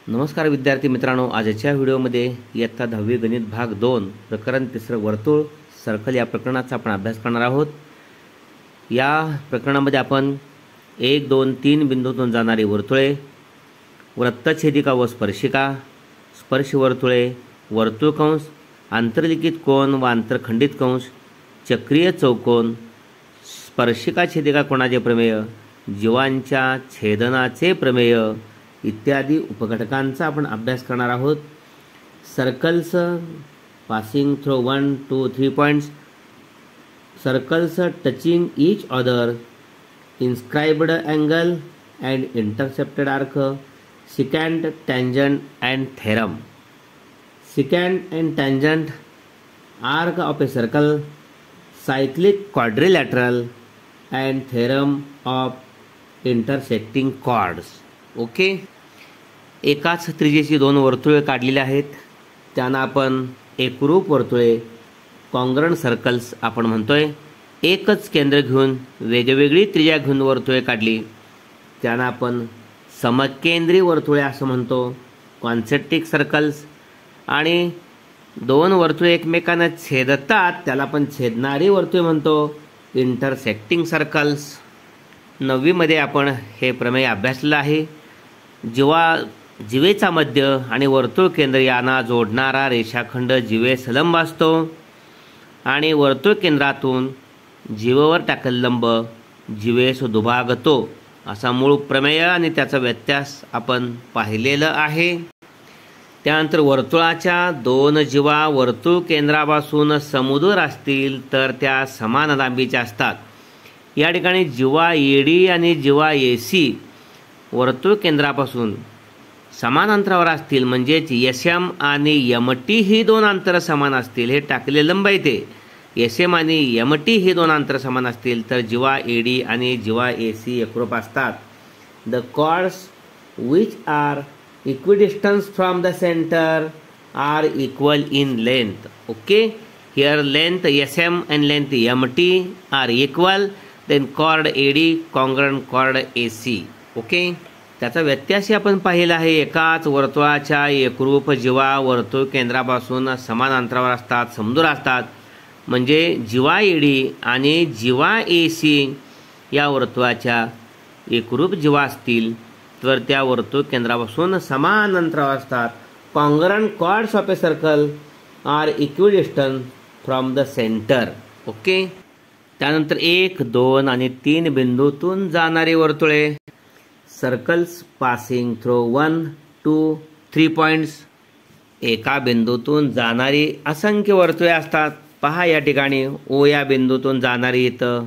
नमस्कार विद्यार्थी मित्रांनो, आजच्या व्हिडिओमध्ये इयत्ता 10वी गणित भाग 2 प्रकरण 3 वर्तुळ सर्कल या प्रकरणाचा आपण अभ्यास करणार आहोत। या प्रकरणामध्ये आपण 1, 2, 3 बिंदूतून जाणारी वर्तुळे, वृत्तछेदिका व स्पर्शिका, स्पर्शवर्तुळे, वर्तुळकंस, आंतरलिखित कोन व आंतरखंडित कंस, चक्रीय चौकोन, स्पर्शिका छेदिका कोनाचे प्रमेय, जीवांच्या छेदनाचे प्रमेय इत्यादी उपघटकांचा आपण अभ्यास करणार आहोत। Circles passing through 1, 2, 3 points, circles touching each other, inscribed angle and intercepted arc, secant, tangent and theorem. Secant and tangent arc of a circle, cyclic quadrilateral and theorem of intersecting chords. Okay, एकाच त्रिज्येची 2 वर्तुळे काढलेली आहेत, त्यांना आपण एकरूप वर्तुळे congruent circles आपण म्हणतोय। एकच केंद्र घेऊन वेगवेगळी त्रिज्या घेऊन वर्तुळे काढली, त्यांना आपण समकेंद्री वर्तुळे असं म्हणतो, कॉन्सेंट्रिक सर्कल्स। आणि 2 वर्तुळे एकमेकांना छेदतात त्याला आपण छेदणारी वर्तुळे म्हणतो, इंटरसेक्टिंग सर्कल्स। 9वी मध्ये आपण हे प्रमेय अभ्यासलेलं आहे। जीवेचा मध्य आणि वर्तुळ केंद्र यांना जोडणारा रेषाखंड जीवेस लंब असतो आणि वर्तुळ केंद्रातून जीवेवर टाकलेला लंब जीवेस दुभागतो, असा मूळ प्रमेय आणि त्याचा व्यत्यास आपण पाहिलेलं आहे। त्यानंतर वर्तुळाच्या 2 जीवा वर्तुळ केंद्रापासून समदूर असतील तर त्या समान लांबीच्या असतात। या ठिकाणी जीवा एडी आणि जीवा एसी वर्तुळ केंद्रापासून समान अंतरावर असतील, म्हणजेच एसएम आणि एमटी ही 2 अंतर समान असतील, हे टाकलेले लंब येते। एसएम आणि एमटी ही 2 अंतर समान असतील तर जीवा एडी आणि जीवा एसी एकरूप असतात। The chords which are equidistance from the centre are equal in length. Okay, here length SM and length MT are equal, then chord AD congruent chord AC। Okay, त्याचा व्यत्यास आपण पाहिला आहे। एकाच वर्तुळाच्या एकरूप जीवा वर्तुळ केंद्रापासून समान अंतरावर असतात, समदूर असतात, म्हणजे जीवा एडी आणि जीवा एसी या वर्तुळाच्या एकरूप जीवा असतील तर त्या वर्तुळ केंद्रापासून समान अंतरावर असतात। Congruent chords of a circle are equidistance from the centre. Okay, त्यानंतर 1, 2 आणि 3 बिंदूतून जाणारी वर्तुळे, सर्कल्स पासिंग थ्रू 1, 2, 3 पॉइंट्स। एका बिंदूतून जाणारी असंख्य वर्तुळे असतात। पहा, या ठिकाणी ओ या बिंदूतून जाणारी इथं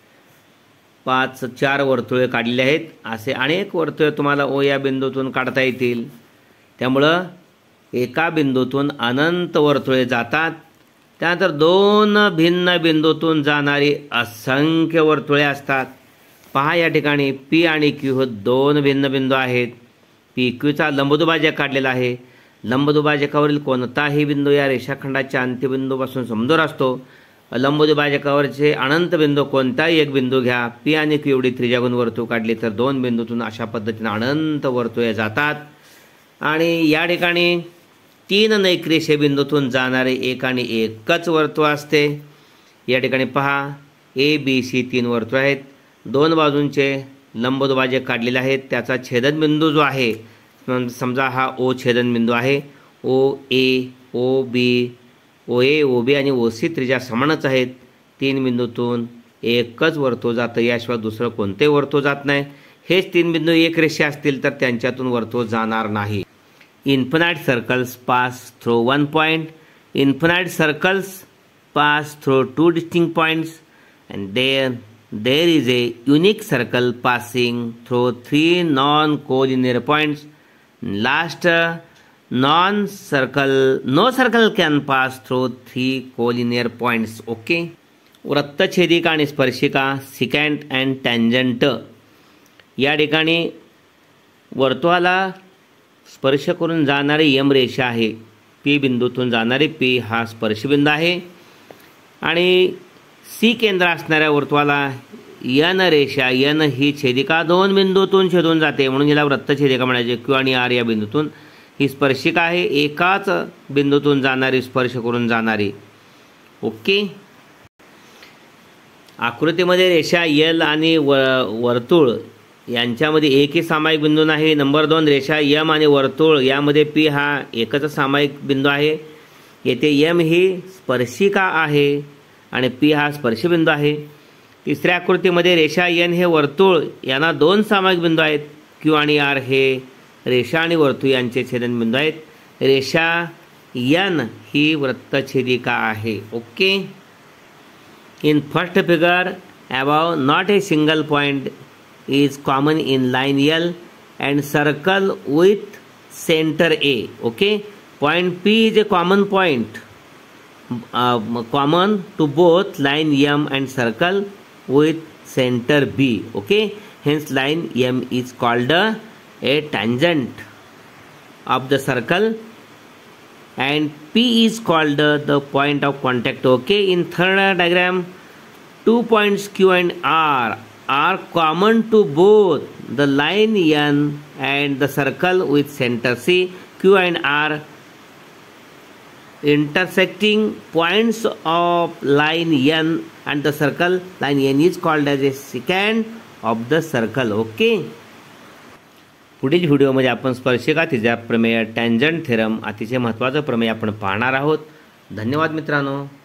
4 वर्तुळे काढलेली आहेत। असे अनेक वर्तुळे तुम्हाला ओ या बिंदूतून काढता येतील। त्यामुळं एका बिंदूतून अनंत वर्तुळे जातात। त्यानंतर 2 भिन्न बिंदूतून जाणारी असंख्य वर्तुळे असतात। पहा, या ठिकाणी पी आणि क्यू हे 2 भिन्न बिंदू आहेत। पी क्यूचा लंबदुभाजक काढलेला आहे। लंबदुभाजकावरील कोणताही बिंदू या रेषाखंडाच्या अंत्यबिंदूपासून समदूर असतो। लंबदुभाजकावरचे अनंत बिंदू कोणताही एक बिंदू घ्या, पी आणि क्यू एवढी त्रिज्या घेऊन वर्तुळ काढली तर 2 बिंदूतून अशा पद्धतीने अनंत वर्तुळे जातात। आणि या ठिकाणी 3 नैकरेषीय बिंदूतून जाणारे एक आणि एकच वर्तुळ असते। या ठिकाणी पहा, ए बी सी 3 वर्तुळ आहेत। 2 बाजूंचे लंबदुभाजक काढलेले आहेत। त्याचा छेदनबिंदू जो आहे, समजा हा ओ छेदनबिंदू आहे, ओ ए, ओ बी, ओ ए, ओ बी आणि ओ सी त्रिज्या समानच आहेत। 3 बिंदूतून एकच वर्तुळ जातं, याशिवाय दुसरं कोणते वर्तुळ जात नाही। हेच 3 बिंदू एक रेषा असतील तर त्यांच्यातून वर्तुळ जाणार नाही। Infinite circles pass through 1 point, infinite circles pass through 2 distinct points, and there is a unique circle passing through 3 non-collinear points. Last, no circle can pass through 3 collinear points. Okay, वृत्तछेदिका आणि स्पर्शिका, सिकॅन्ट अँड टँजंट। या ठिकाणी वर्तुळाला स्पर्श करून जाणारी M रेषा आहे। पी बिंदूतून जाणारी पी हा स्पर्शबिंदू आहे आणि सी केंद्र असणाऱ्या वर्तुळाला यन रेषा, यन ही छेदिका दोन बिंदूतून छेदून जाते म्हणून हिला वृत्तछेदिका म्हणायचे. क्यू आणि आर या बिंदूतून ही स्पर्शिका आहे, एकाच बिंदूतून जाणारी, स्पर्श करून जाणारी. ओके. आकृतीमध्ये रेषा यल आणि वर्तुळ यांच्यामध्ये एकही सामायिक बिंदू नाही. नंबर 2, रेषा यम आणि वर्तुळ यामध्ये पी हा एकच सामायिक बिंदू आहे. येथे यम ही स्पर्शिका आहे आणि पी हा स्पर्शबिंदू आहे. तिसऱ्या आकृतीमध्ये रेषा यन हे वर्तुळ यांना 2 सामायिक बिंदू आहेत. क्यू आणि आर हे रेषा आणि वर्तुळ यांचे छेदनबिंदू आहेत. रेषा यन ही वृत्तछेदिका आहे. Okay. In first figure above not a single point is common in line L and circle with center A. Okay, point P is a common point, common to both line M and circle with center B. Okay, hence line M is called a tangent of the circle and P is called the point of contact. Okay, in third diagram, 2 points Q and R are common to both the line N and the circle with center C. Q and R intersecting points of line N and the circle line N is called as a secant of the circle. Okay. पुढील व्हिडिओमध्ये आपण स्पर्शिका त्रिज्या प्रमेय, tangent theorem, अतिशय महत्त्वाचं प्रमेय आपण पाहणार आहोत. धन्यवाद मित्रांनो.